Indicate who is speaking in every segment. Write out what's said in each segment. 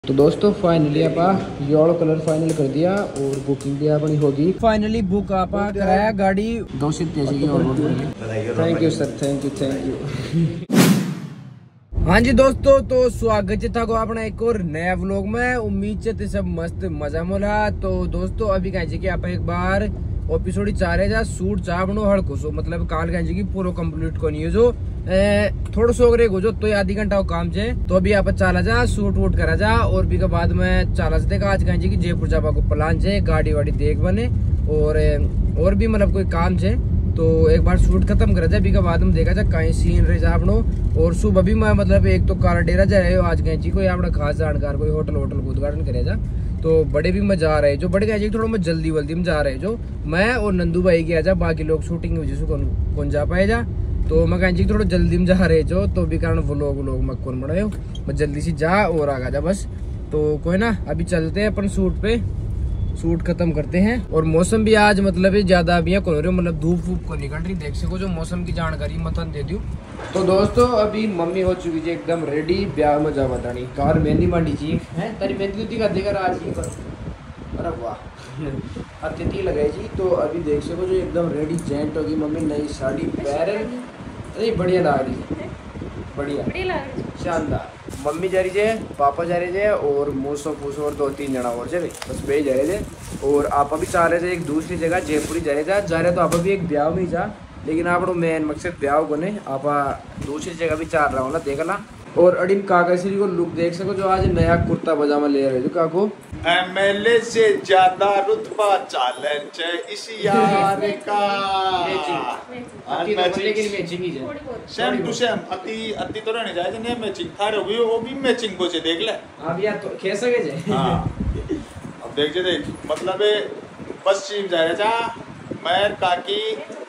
Speaker 1: तो दोस्तों फाइनली आपा येलो कलर फाइनल कर दिया और बुकिंग भी अपनी होगी। फाइनली बुक आपा कराया गाड़ी 283 की और thank you sir, thank you. हाँ जी दोस्तों, तो स्वागत था को अपना एक और नया व्लॉग में। उम्मीद है सब मस्त मजा मोला। तो दोस्तों अभी कहे कि आप एक बार एपिसोड चाह जा शूट चाह बनो हड़को सो मतलब काल कहे कि पूरा कंप्लीट को नहीं है जो थोड़ा सो हो जो तो आधी घंटा काम छे। तो अभी आप चाला जा शूट वूट करा जा और भी के बाद में चाला से देखा आज कहे कि जयपुर जाबा को प्लान छे, गाड़ी वाड़ी देख बने और भी मतलब कोई काम छे। तो एक बार शूट खत्म करा जाए अभी के बाद में देखा जाए कहीं सीन रह जा अपनो। और सुबह भी मैं मतलब एक तो काला डेरा जा रहे हो आज कहीं कोई अपना खास जानकार कोई होटल को उद्घाटन करे जा। तो बड़े भी मजा आ रहे जो बड़े कहे थोड़ा मैं जल्दी में जा रहे जो मैं और नंदू भाई के आ जा, बाकी लोग शूटिंग की वजह से कौन जा पाए जा। तो मैं कहें थोड़ा जल्दी में जा रहे जो तो भी कारण व्लॉग मैं कौन बनाए मैं जल्दी से जा और आगा जा बस। तो कोई ना अभी चलते हैं अपन शूट पे, शूट खत्म करते हैं। और मौसम भी आज मतलब ज्यादा अभी कौन रहे मतलब धूप वूप को निकल रही, देख सको जो मौसम की जानकारी मतन दे दूं। तो दोस्तों अभी मम्मी हो चुकी है एकदम रेडी ब्याह में जा बतानी कार मेहंदी मांडी जी है तेरी मेहंदी का देकर आज की कर। अरे वाह अतिथि लगाई जी। तो अभी देख सको जो एकदम रेडी जेंट होगी मम्मी, नई साड़ी पहन नहीं बढ़िया लग रही, बढ़िया शानदार। मम्मी जा रही है, पापा जा रहे थे और मूसो फूसो और 2-3 जना और थे बस वे जा रहे थे। और आप भी चाह रहे थे एक दूसरी जगह जयपुर ही जा रहे तो आप भी एक ब्याह में ही जा, लेकिन आप मेन मकसद ब्याह को नहीं आप दूसरी जगह भी चाह रहा हो ना देखना। और अडिन काका श्री को लुक देख सको जो आज नया कुर्ता पजामा ले रहे थे काको।
Speaker 2: एमएलए से ज्यादा रुतबा चैलेंज इस यार का सेम टू सेम अति तो रहने जाए ने मैचिंग थारे वो भी मैचिंग को से देख ले
Speaker 1: अब यार तो खे सके जे
Speaker 2: हां अब देख मतलब पश्चिम जा रहा था मैं काकी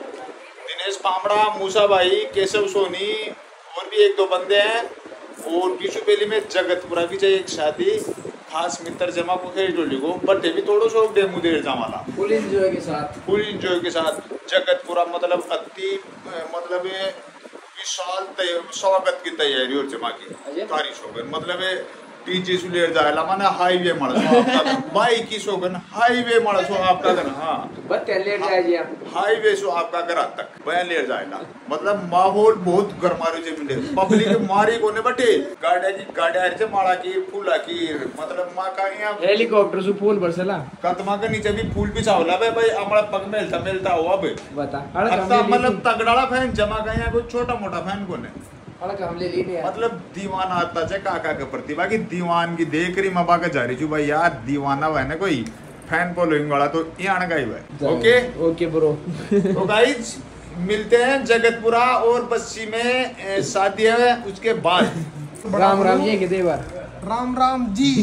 Speaker 2: दिनेश पामड़ा मूसा भाई केशव सोनी और भी एक दो बंदे हैं। और किशु पेली में जगतपुरा भी चाहिए एक शादी खास मित्र जमा को खेल टोली को बट भी थोड़ा सा डेमो दे जमाला फुल एंजॉय के साथ जगतपुरा मतलब अति मतलब विशाल स्वागत की तैयारी और जमा की तारीफ हो गई मतलब डीजे से लेर जाएला माने हाईवे मळ सो आपका बाइक की सोगन हाईवे मळ सो आपका घर हां
Speaker 1: बस लेर जाए जी आप
Speaker 2: हाईवे सो आपका घर तक बयान लेर जाएला मतलब माहौल बहुत गरमारू जे मिले पब्लिक मारी कोने बटे गाड्या रे माळा की फूला की मतलब मा कानिया
Speaker 1: हेलीकॉप्टर से फूल बरसला
Speaker 2: कतमा के नीचे भी फूल बिछावला भाई आमळा पग मेलता हुआ बे
Speaker 1: बता
Speaker 2: मतलब तगड़ाला फैन जमा काया कोई छोटा मोटा फैन कोने मतलब दीवाना आता है काका के प्रति बाकी दीवान की देख रही मबा का जा रही छू भाई यार दीवाना है ना कोई फैन फॉलोइंग वाला तो ये आने का ही है।
Speaker 1: Okay bro.
Speaker 2: तो गाइस मिलते हैं जगतपुरा और बस्सी में शादी है उसके बाद।
Speaker 1: राम जी के देवर
Speaker 3: राम जी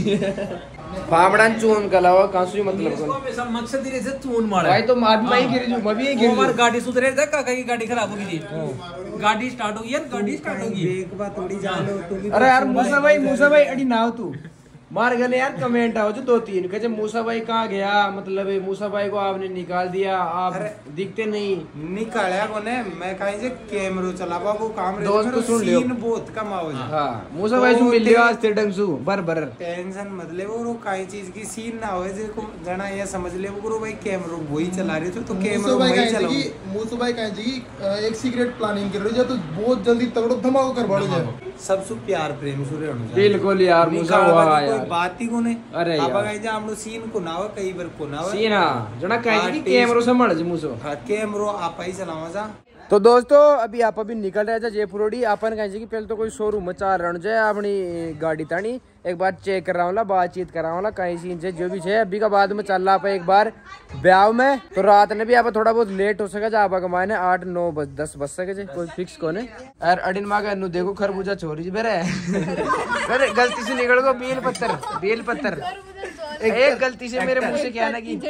Speaker 1: फामड़ान चून कलावा कांसुई मतलब
Speaker 3: इसको मकसद ही से चून मारा
Speaker 1: भाई तो मार माई गिर जो मभी गिर
Speaker 3: हमारी गाड़ी सुधरे था काका की गाड़ी खराब हो गई थी गाड़ी स्टार्ट होगी यार गाड़ी स्टार्ट होगी एक बात थोड़ी जान लो तुम।
Speaker 1: अरे यार मूसा भाई अड़ी नाव तू मार गए यार कमेंट आओ जो 2-3 कहे मूसा भाई कहाँ गया मतलब मूसा भाई को आपने निकाल दिया आप दिखते नहीं
Speaker 3: निकाला कोने मैं कहीं से कैमरो चलावा वो काम रे
Speaker 1: दोस्त तो सुन लियो
Speaker 3: सीन बहुत कम आओ
Speaker 1: हां मूसा भाई से मिल लियो आज ते ढंग सु बर
Speaker 3: टेंशन मत ले वो काई चीज की सीन ना होए जे को जना ये समझ ले वो भाई कैमरो वही चला रहे थे तो कैमरो वही चलाओ
Speaker 4: मूसा भाई कहीं जी एक सीक्रेट प्लानिंग कर रहे हो तो बहुत जल्दी तगड़ो धमाका करवाड़ो जाए
Speaker 3: सब सु प्यार प्रेम सुरे होना
Speaker 1: बिल्कुल यार मूसा वाह यार
Speaker 3: बात ही कोने
Speaker 1: अरे
Speaker 3: आपा कहीं जा हमनो सीन को नावा कई बार को नावा
Speaker 1: सीन हां जना कहीं की कैमरो संभाल जे मूसो
Speaker 3: हां कैमरो आपा ही चलावा जा।
Speaker 1: तो दोस्तों अभी आप अभी निकल रहे थे जयपुरोडी अपन कहे कि पहले तो कोई शोरूम में चार रन जाए अपनी गाड़ी तानी एक बार चेक कर रहा बातचीत कर रहा कहीं सीन से जो भी है अभी का बाद में चल रहा आप एक बार ब्याह में। तो रात ने भी आप थोड़ा बहुत लेट हो सके आप मायने 8, 9, 10 बज सके कोई फिक्स कोने यार अडिन माँ का देखो खरबूजा छोरी जी मेरे गलती से निकल गो बेल पत्थर एक गलती से मेरे मुंह से क्या ना की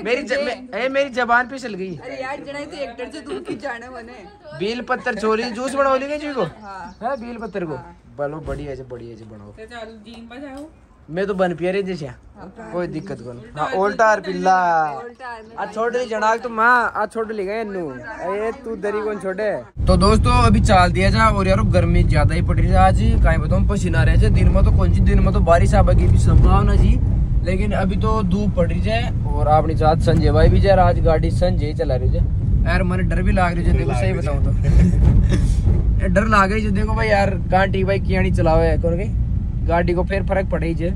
Speaker 1: मेरी जबान पे चल गई।
Speaker 5: अरे यार जनाई तो एक्टर से दूर की जाने बने
Speaker 1: बेल पत्थर छोरी जूस बनाओ लेंगे जी को है बेल पत्थर को बोलो बढ़िया से बनाओ
Speaker 5: चल जीन बजाओ
Speaker 1: मैं तो बन पिया जैसे कोई दिक्कत को हाँ उल्टा और पिल्ला आ छोड़ ली जनाक तो माँ आ छोड़ ली गए अरे तू दरी कौन छोटे। तो दोस्तों अभी चाल दिया जा और यार गर्मी ज्यादा ही पड़ रही है आज कहीं बताऊँ पसीना रहे दिन में तो कौन सी दिन में तो बारिश आने की भी संभावना जी लेकिन अभी तो धूप पड़ रही है और अपनी साथ संजय भाई भी जा आज गाड़ी संजय चला रही है यार मैंने डर भी लाग रही है देखो सही बताऊँ तो डर लाग रही है देखो भाई यार गांटी भाई कियानी चलावे कौन गई गाड़ी को फिर फर्क पड़े जे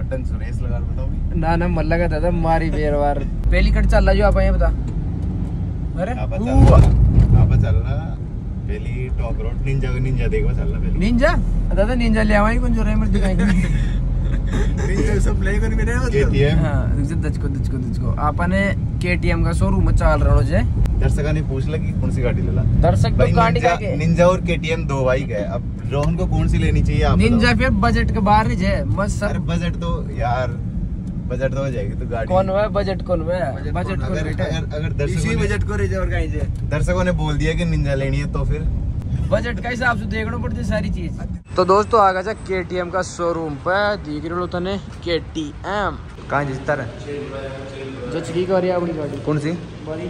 Speaker 1: ना मल्ला का दादा मारी बेर बार पहली कट चल रहा जो आप बता अरे
Speaker 2: चल रहा पहली टॉप रोड निंजा देखो चल रहा
Speaker 1: निंजा दादा निंजा ले आवाई कौन जो रहे मर दिखाएंगे निंजा सब ले कौन मेरे केटीएम हां दचको आपने केटीएम का शोरूम में चल रहा है
Speaker 2: दर्शक ने पूछ लगी कौन सी गाड़ी लेला
Speaker 1: दर्शक तो गाड़ी का
Speaker 2: निंजा और केटीएम दो बाइक है अब रोहन को कौन सी लेनी चाहिए आप
Speaker 1: निंजा फिर बजट के बाहर नहीं है बस सर
Speaker 2: बजट तो यार बजट तो हो जाएगी तो गाड़ी
Speaker 1: कौन है बजट कौन है बजट को
Speaker 2: अगर दर्शकों
Speaker 1: बजट को रिजर्व कहीं से
Speaker 2: दर्शकों ने बोल दिया कि निंजा लेनी है तो फिर
Speaker 1: बजट का हिसाब से देखना पड़ती है सारी चीज। तो दोस्तों आ गया केटीएम का शोरूम पे देख रहे हो तने केटीएम
Speaker 2: कहां जिसता है
Speaker 1: जो चली कर रही है अपनी गाड़ी
Speaker 2: कौन सी
Speaker 1: बड़ी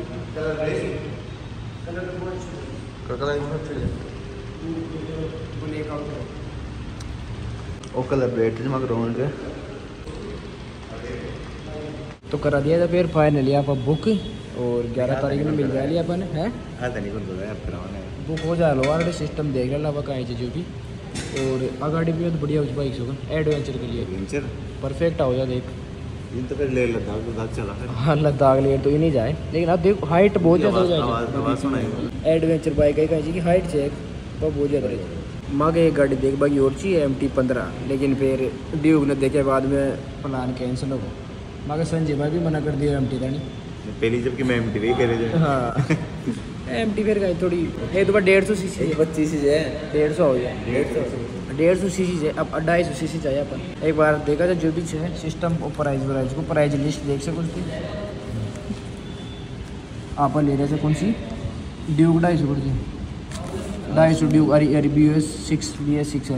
Speaker 2: ओ कलर प्लेट मगर रोहन के
Speaker 1: तो करा दिया था फिर फाइनली आप बुक और 11 तारीख में मिल जाए अपन है बुक हो जाए लो ऑलरेडी सिस्टम देख रहा है कहीं से जो भी और अगाड़ी भी तो बढ़िया उस बाइक होगा एडवेंचर के लिए एडवेंचर परफेक्ट हो जाए देख
Speaker 2: इन तो फिर ले लद्दाख चला
Speaker 1: हाँ लद्दाख ले तो ये नहीं जाए लेकिन अब देखो हाइट बहुत ज़्यादा हो जाएगी एडवेंचर बाइक है कहीं की हाइट चेक तो बहुत ज़्यादा रहेगी माँ एक गाड़ी देख बाकी और चाहिए MT-15 लेकिन फिर ड्यूक ने देखे बाद में प्लान कैंसिल हो गया माँ का संजय भाई भी मना कर दिया MT का नहीं
Speaker 2: पहली जबकि मैं MT भी कह रहे
Speaker 1: हाँ MT फिर कहीं थोड़ी एक तो 150 cc 25 cc है 150 हो जाए 150 cc है अब 250 cc चाहिए अपन एक बार देखा जाए जो भी है सिस्टम और प्राइस को प्राइस लिस्ट देख सको उसकी आप ले रहे थे कौन सी ड्यूक 250 पड़ गई 250 ड्यूक अरे BS6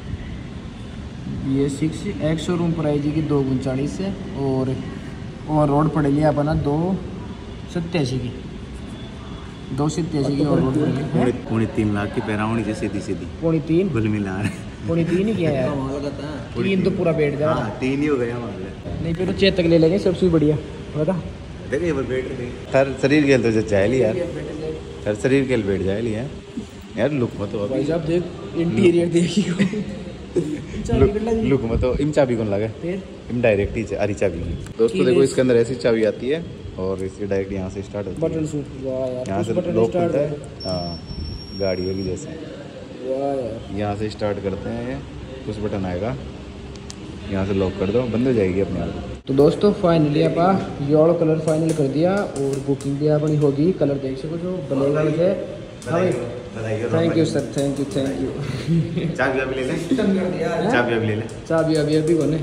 Speaker 1: एक शोरूम प्राइस की 239 है और रोड पड़ेगी अपना 287 की 287 की और रोड पड़ेगी
Speaker 2: 3 लाख की पैराउनी जैसे सीधी
Speaker 1: 3.5
Speaker 2: कुल मिला
Speaker 1: 3.5 ही किया यार 3 तो पूरा बैठ जा
Speaker 2: 3 ही हो गया हमारे नहीं
Speaker 1: फिर तो चेतक ले लेंगे सबसे बढ़िया बता
Speaker 2: देखिए सर शरीर के तो जाए ली यार सर शरीर के बैठ जाए लिया यार लुक में तो
Speaker 1: भाई साहब देख इंटीरियर देखिए
Speaker 2: लुक में तो इम चाबी कौन लगा इम डायरेक्ट ही अरी चाबी दोस्तों देखो इसके अंदर ऐसी चाबी आती है और इसके डायरेक्ट यहाँ से स्टार्ट होती है
Speaker 1: बटन सूट वाह यार
Speaker 2: यहाँ से लॉक करता है हाँ गाड़ी की जैसे
Speaker 1: वाह यार
Speaker 2: यहाँ से स्टार्ट करते हैं ये कुछ बटन आएगा यहाँ से लॉक कर दो बंद हो जाएगी अपने आप।
Speaker 1: तो दोस्तों फाइनली आप येलो कलर फाइनल कर दिया और बुकिंग भी अपनी होगी कलर देख सको जो बनेगा मुझे thank you sir thank you
Speaker 2: चाबी अभी ले ले चाबी अभी
Speaker 1: कोने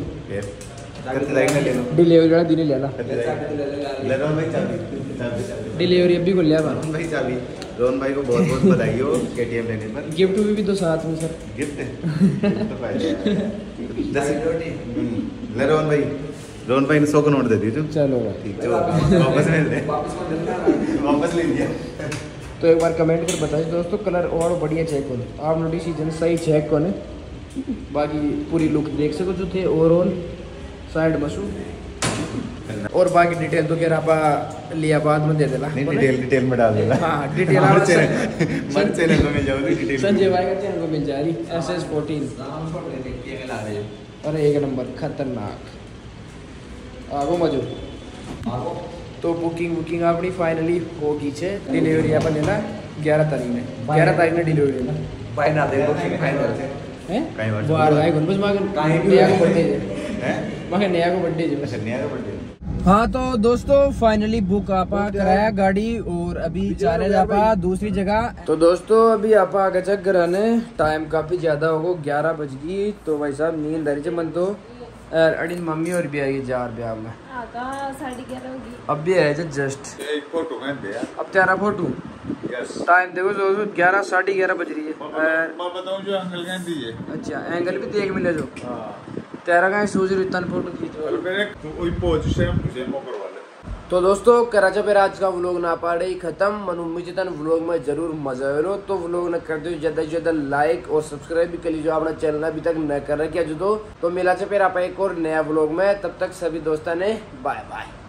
Speaker 2: ले
Speaker 1: डिलीवरी वाला दिन ले ला
Speaker 2: लो भाई चाबी
Speaker 1: डिलीवरी अभी को लिया
Speaker 2: भाई चाबी रोहन भाई को बहुत बहुत बधाई हो KTM लेने पर
Speaker 1: गिफ्ट भी दो साथ में सर
Speaker 2: गिफ्ट ले रोहन भाई ने 100 का नोट दे दीजिए
Speaker 1: चलो
Speaker 2: ठीक वापस ले लिया
Speaker 1: तो एक बार कमेंट कर बताइए दोस्तों कलर और बढ़िया चेक कौन आप डिसीजन सही चेक कौन है बाकी पूरी लुक देख सको जो थे ओवरऑल साइड मशू और बाकी डिटेल तो क्या आप लिया बाद में दे देना
Speaker 2: डिटेल में डाल देना
Speaker 1: हाँ डिटेल
Speaker 2: चैनल में मिल जाओगी डिटेल
Speaker 1: संजय भाई का चैनल को मिल जाएगी SS14 अरे एक नंबर खतरनाक आगो मजो तो बुकिंग अपनी फाइनली होगी छे डिलीवरी अपन लेना 11 तारीख में 11 तारीख में डिलीवरी लेना
Speaker 2: भाई ना देखो फाइनल
Speaker 1: हैं बाहर आए गुन बस मागन नया को बर्थडे है मगर नया को बर्थडे है बस
Speaker 2: नया का बर्थडे।
Speaker 1: हाँ तो दोस्तों फाइनली बुक आपा कराया गाड़ी और अभी जा रहे आपा दूसरी जगह। तो दोस्तों अभी आपा आगे चक रहने टाइम काफी ज्यादा होगा 11 बज गई तो भाई साहब नींद आ रही मन तो अड़ी मम्मी और भी आई जार ब्याह में
Speaker 5: 11:30 होगी
Speaker 1: अब भी है जस्ट
Speaker 2: एक फोटो में दे
Speaker 1: अब तेरा फोटो टाइम देखो 11 11:30 बज रही है
Speaker 2: मैं बताऊं जो एंगल कह दीजिए
Speaker 1: अच्छा एंगल भी देख मिले जो तेरा का सूझ रितन फोटो खींच
Speaker 2: और मैंने वही पोजीशन मुझे मो करवा ले।
Speaker 1: तो दोस्तों कराचा पे आज का व्लॉग ना पाड़े ही खत्म। मन उम्मीद है व्लॉग में जरूर मजा आयो। तो व्लॉग न कर दो ज्यादा से ज्यादा लाइक और सब्सक्राइब भी कर लीजिए अपना चैनल अभी तक न कर रखा जो। तो मिला से फिर आप एक और नया व्लॉग में, तब तक सभी दोस्तों ने बाय बाय।